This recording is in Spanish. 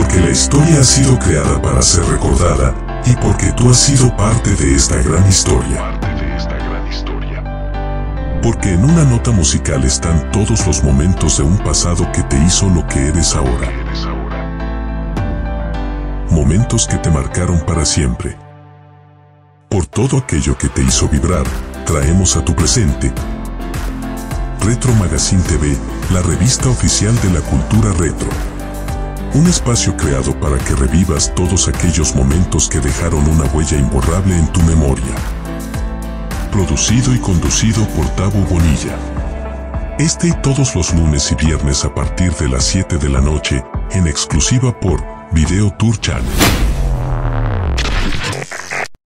Porque la historia ha sido creada para ser recordada y porque tú has sido parte de esta gran historia. Porque en una nota musical están todos los momentos de un pasado que te hizo lo que eres ahora. Momentos que te marcaron para siempre. Por todo aquello que te hizo vibrar, traemos a tu presente Retro Magazine TV, la revista oficial de la cultura retro. Un espacio creado para que revivas todos aquellos momentos que dejaron una huella imborrable en tu memoria. Producido y conducido por Tabo Bonilla. Este y todos los lunes y viernes a partir de las 7 de la noche, en exclusiva por Video Tour Channel.